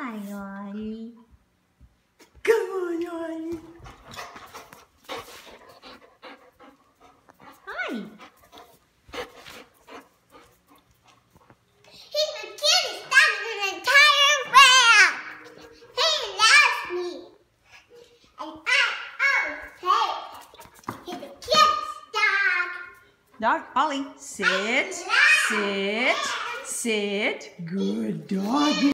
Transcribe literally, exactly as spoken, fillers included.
Hi, Ollie. Come on, Ollie. Hi. He's the cutest dog in the entire world. He loves me. And I, oh, hey. He's the cutest dog. Dog, Ollie, sit, sit, sit. Good doggy.